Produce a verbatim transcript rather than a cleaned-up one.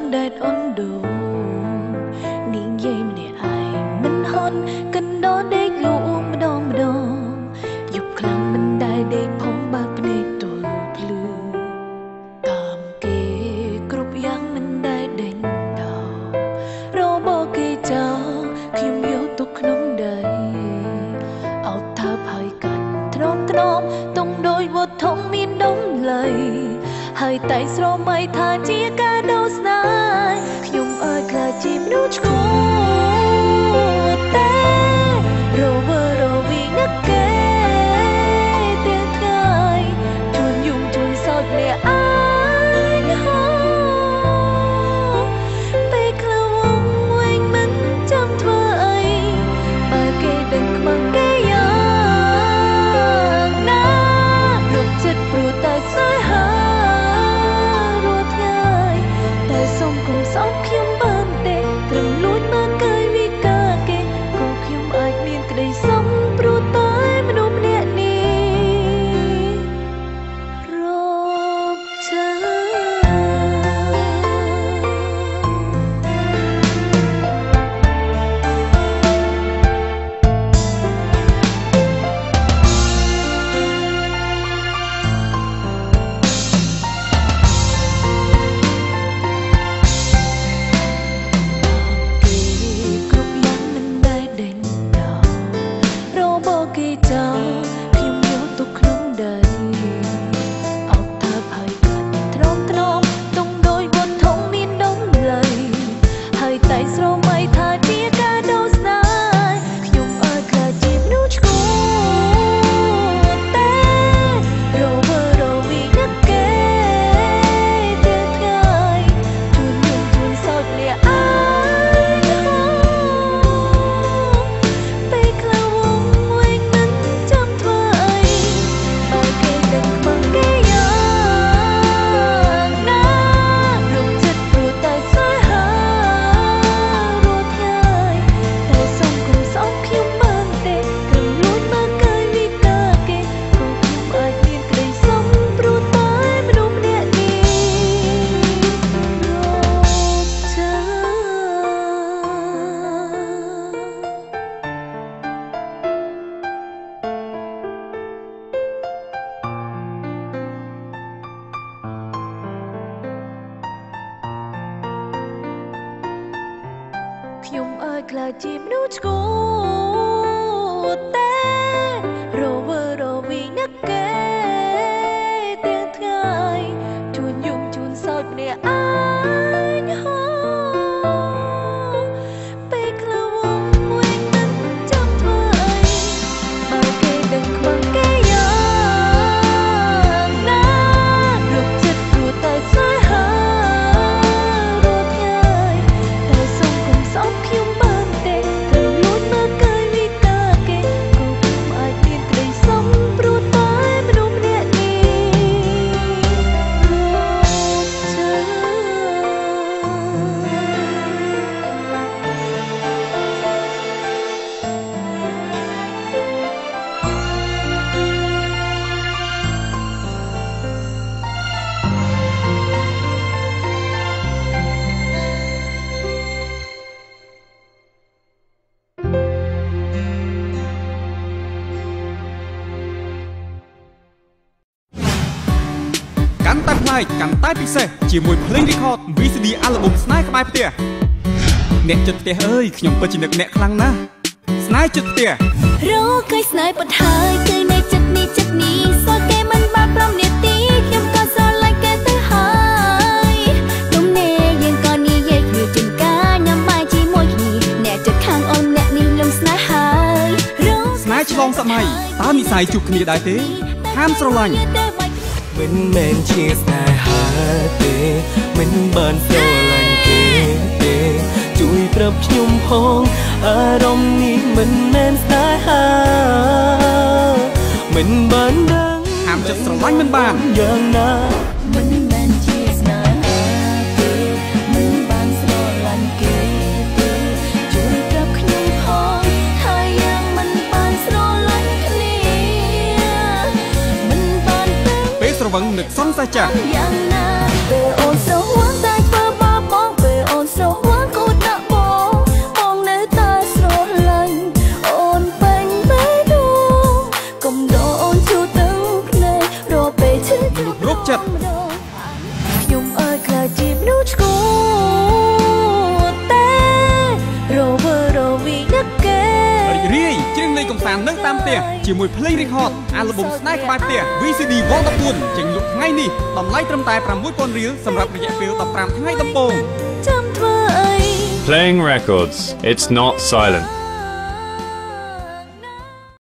แดดอ่อนดูนิ่งยัยมันเนี่ยไอมันฮอนกันดอเด็กลูกมาดองมาดองยุบครั้งมันได้เด็กพองบาปในตัวพลือตามเกกรุบยังมันได้เด่นดาวรอบอกเกเจ้าขยมโยตุกน้องใดเอาท่าพายกันทรอมทรอมต้องโดยบททองมีน้องเลยให้ไต่สโลไม่ทาจีกาโดสนายขยมเอ่ยคลาจีบนูชโคแต่โรเวอร์โรวีนักเกเตียงไทยจวนยุ่งจวนสอดเลียอายฮอไปคลาวงเวงมันจำทั่วไอปาเกดึงมังเกยังนะลูกจิตปลูกแต่สายหาส่งกลุ่มสองเขียมบ้านเด็กตรึงลุ้นมาเกยวิกาเกก็เขียมอาจเมียนกระไดซ้ำปลูกตายมนุษย์เนี่ยนี่รบเธอខ្ញុំអើយខ្លាចជាមនុស្សឈ្គូតែរវើរវីណាក់កែទាំងថ្ងៃជួនយំជួនសោចម្នាក់អើយហោពេលខ្លះវងវិញមិនចាំធ្វើអីបើគេដឹងខ្វឹងគេយ៉ាងណារកចិត្តព្រោះតែស្នេហាខ្ញុំបានទេទៅលួចមើលកាយវិការគេក៏ខ្ញុំអាចមានក្តីសុំព្រោះតែមនុស្សម្នាក់នេះកាន់តែផ្នែកកាន់តែពិសេសជាមួយភ្លេង record វី ซี ดี អាល់ប៊ុមស្នេហ៍ក្បែរផ្ទះអ្នកជិតផ្ទះអើយខ្ញុំពិតជានឹកអ្នកខ្លាំងណាស់ស្នេហ៍ជិតផ្ទះរកឃើញស្នេហ៍បត់ហើយគឺនៅចិត្តនេះចិត្តនេះសោះគេមិនបានប្រមនាទីខ្ញុំក៏ស្រឡាញ់គេទៅហើយទុំនេះយើងក៏និយាយគ្នាជិនកាញ៉ាំបាយជាមួយគ្នាអ្នកជិតខាងអូនអ្នកនេះលំស្នេហ៍ហើយស្នេហ៍ឆ្លងសម័យតើនិស័យជួបគ្នាដែរទេហាមស្រឡាញ់មិនមែនជាស្នេហាទេមិនបានស្រឡាញ់គេទេជួយប្រាប់ខ្ញុំផងអារម្មណ៍នេះមិនមែនស្នេហាមិនបានដឹងហាមចិត្តស្រឡាញ់មិនបានយ៉ាងណាមិនមែនជាស្នេហាទេមិនបានស្រឡាញ់គេទេជួយប្រាប់ខ្ញុំផងថាយ៉ាងមិនបានស្រឡាញ់គ្នាមិនបានដឹងពេលស្រវឹងនឹកសង្ស័យចាស់យ៉ាងណាពេលអូនស្រវឹងតែធ្វើបបបងក្លាយជាមនុស្សឈ្គួតទេរវល់រវីនឹកគេរីករាយជ្រៀងលេងកំសាន្តនៅតាមផ្ទះជាមួយភ្លេង Record អាល់ប៊ុមស្នេហ៍ក្បែរផ្ទះ វី ស៊ី ឌី Vol ដប់បួន ចេញលក់ថ្ងៃនេះតម្លៃត្រឹមតែ ប្រាំមួយពាន់ រៀលសម្រាប់រយៈពេល ដប់ប្រាំ ថ្ងៃដំបូងចាំធ្វើអី Playing records, it's not silent.